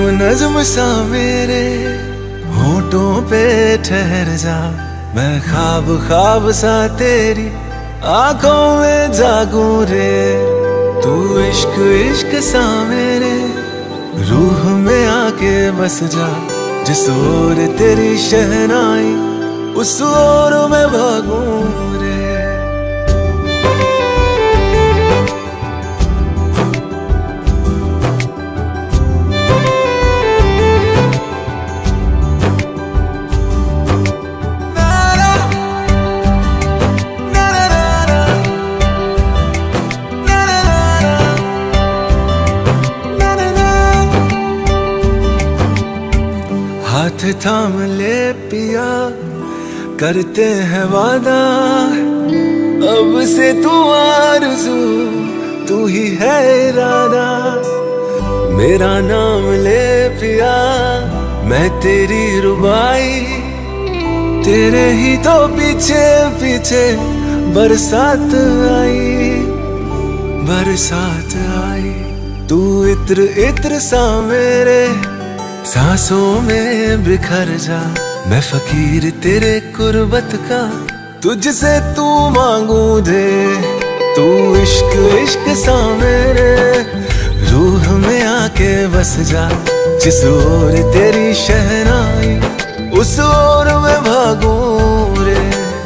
नज्म सा मेरे होठों पे ठहर जा, मैं ख्वाब ख्वाब सा तेरी आंखों में जागूं रे। तू इश्क इश्क सा मेरे रूह में आके बस जा, जिस ओर तेरी शहनाई उस ओर मैं भागूं रे। हाथ थाम ले पिया, करते हैं वादा, अब से तू आरज़ू तू ही है इरादा। मेरा नाम ले पिया, मैं तेरी रुबाई, तेरे ही तो पीछे पीछे बरसात आई, बरसात आई। तू इत्र इत्र सा मेरे सांसों में बिखर जा, मैं फकीर तेरे कुर्बत का, तुझसे तू मांगू दे। तू इश्क इश्क सा मेरे रूह में आके बस जा, जिस ओर तेरी शहनाई उस ओर मैं भागूं रे।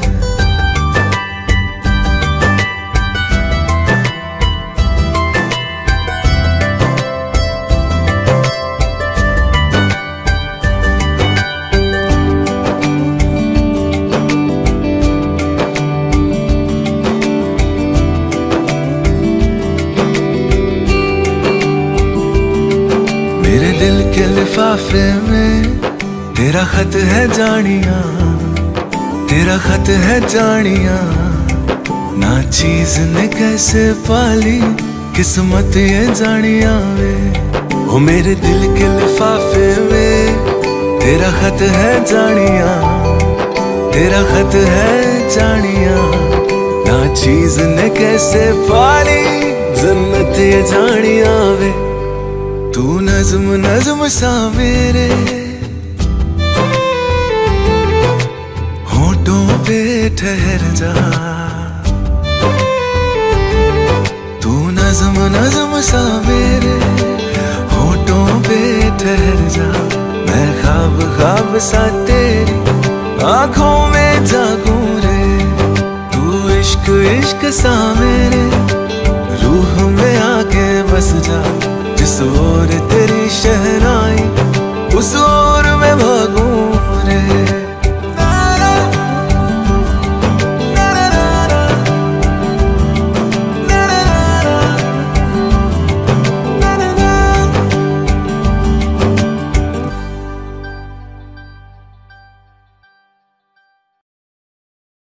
मेरे दिल के लिफाफे में तेरा खत है जानिया, तेरा खत है जानिया। ना चीज ने कैसे पाली किस्मत ये जानिया वे। ओ मेरे दिल के लिफाफे में तेरा खत है जानिया, तेरा खत है जानिया। ना चीज ने कैसे पाली जन्नत ये जानिया वे। तू नज्म नज्म सा मेरे होठों पे ठहर जा, तू नज्म नज्म सा मेरे होठों पे ठहर जा। मैं ख्वाब ख्वाब सा तेरी आंखों में जागूं रे। तू इश्क इश्क सा मेरे रूह में आके बस जा, जिस ओर तेरी शहनाई उस ओर मैं भागूं रे।